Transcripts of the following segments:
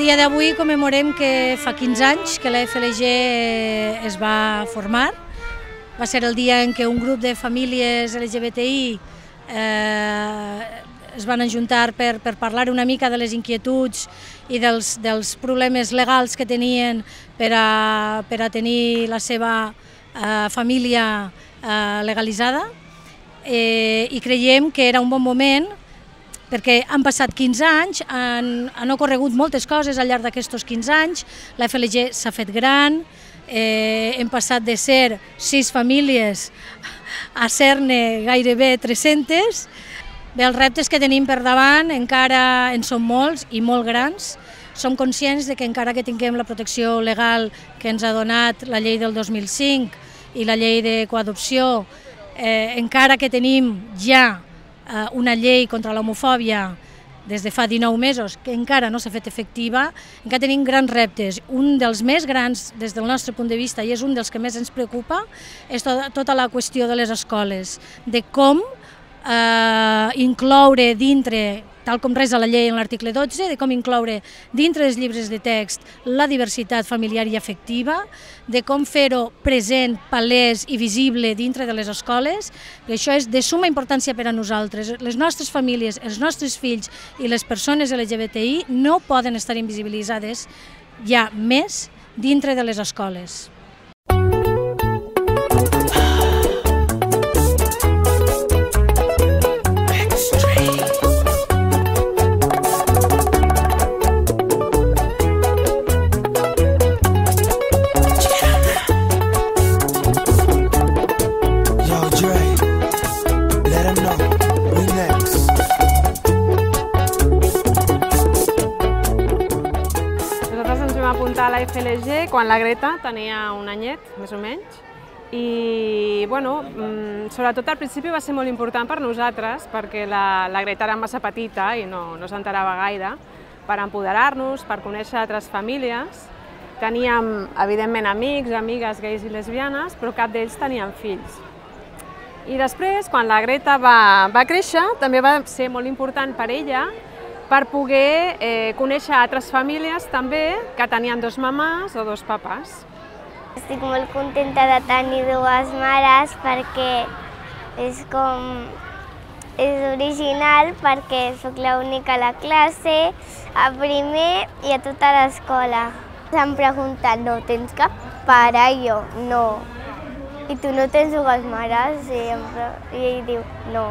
dia d'avui commemorem que fa 15 anys que la FLG es va formar. Va ser el dia en què un grup de famílies LGBTI es van ajuntar per parlar una mica de les inquietuds i dels problemes legals que tenien per a tenir la seva família legalitzada, i creiem que era un bon moment perquè han passat 15 anys, han ocorregut moltes coses al llarg d'aquests 15 anys, la FLG s'ha fet gran, hem passat de ser 6 famílies a ser-ne gairebé 300. Bé, els reptes que tenim per davant encara en són molts i molt grans. Som conscients que encara que tinguem la protecció legal que ens ha donat la llei del 2005 i la llei de coadopció, encara que tenim ja una llei contra l'homofòbia des de fa 19 mesos, que encara no s'ha fet efectiva, encara tenim grans reptes. Un dels més grans des del nostre punt de vista, i és un dels que més ens preocupa, és tota la qüestió de les escoles, de com incloure dintre, tal com resa la llei en l'article 12, de com incloure dintre dels llibres de text la diversitat familiar i afectiva, de com fer-ho present, palès i visible dintre de les escoles, que això és de suma importància per a nosaltres. Les nostres famílies, els nostres fills i les persones LGBTI no poden estar invisibilitzades ja més dintre de les escoles. A la FLG quan la Greta tenia un anyet, més o menys, i sobretot al principi va ser molt important per nosaltres perquè la Greta era massa petita i no s'enterava gaire, per empoderar-nos, per conèixer altres famílies. Teníem, evidentment, amics, amigues gais i lesbianes, però cap d'ells tenien fills. I després, quan la Greta va créixer, també va ser molt important per ella per poder conèixer altres famílies també que tenien 2 mamàs o 2 papàs. Estic molt contenta de tenir 2 mares perquè és original, perquè sóc l'única a la classe, a primer i a tota l'escola. S'han preguntat, no tens cap pare? I jo, no. I tu no tens 2 mares? I ell diu, no.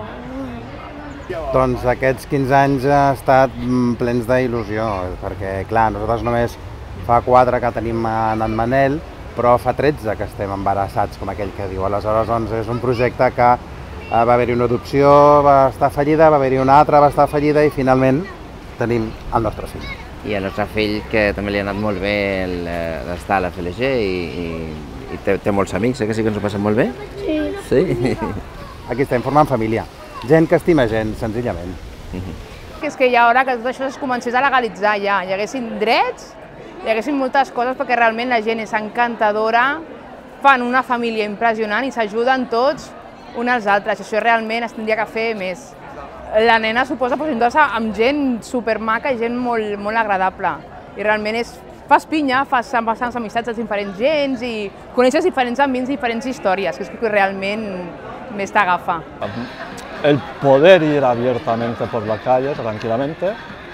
Doncs aquests 15 anys han estat plens d'il·lusió, perquè clar, nosaltres només fa 4 que tenim en Manel, però fa 13 que estem embarassats, com aquell que diu. Aleshores, doncs, és un projecte que va haver-hi una adopció, va estar fallida, va haver-hi una altra, va estar fallida i finalment tenim el nostre fill. I el nostre fill, que també li ha anat molt bé d'estar a la FLG i té molts amics, que sí que ens ho passem molt bé? Sí. Sí? Aquí estem formant família. Gent que estima gent, senzillament. És que ja era que tot això es comencés a legalitzar ja, hi haguessin drets, hi haguessin moltes coses perquè realment la gent és encantadora, fan una família impressionant i s'ajuden tots uns als altres. Això realment es tindria que fer més. La nena suposa presentar-se amb gent supermaca i gent molt agradable. I realment fas pinya, fas bastantes amistats de diferents gens i coneixes diferents ambients, diferents històries, que és que realment més t'agafa. El poder ir abiertamente por la calle, tranquilamente,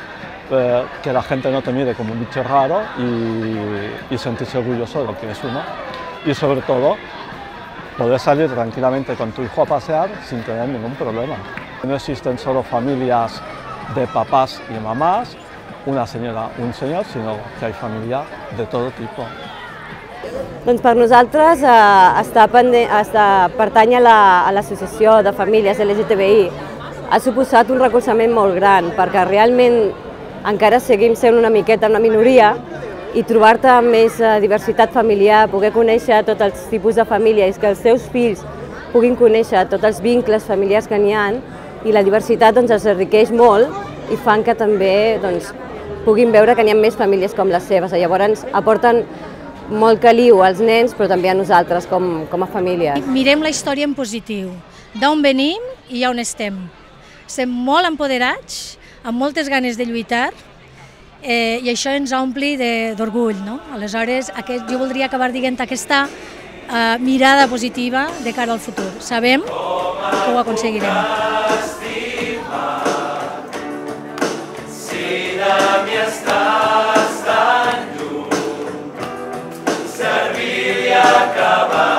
que la gente no te mire como un bicho raro y sentirse orgulloso de lo que es uno. Y sobre todo, poder salir tranquilamente con tu hijo a pasear sin tener ningún problema. No existen solo familias de papás y mamás, una senyora, un senyor, sinó que hi ha família de tot tipus. Doncs per nosaltres pertany a l'Associació de Famílies LGTBI ha suposat un recolzament molt gran perquè realment encara seguim sent una miqueta una minoria i trobar-te amb més diversitat familiar, poder conèixer tots els tipus de famílies, que els teus fills puguin conèixer tots els vincles familiars que n'hi ha i la diversitat els enriqueix molt i fan que també puguin veure que n'hi ha més famílies com les seves. Llavors aporten molt caliu als nens, però també a nosaltres com a famílies. Mirem la història en positiu, d'on venim i on estem. Estem molt empoderats, amb moltes ganes de lluitar i això ens ompli d'orgull. Aleshores, jo voldria acabar dient aquesta mirada positiva de cara al futur. Sabem que ho aconseguirem. Si de mi estàs tan lluny, servir i acabar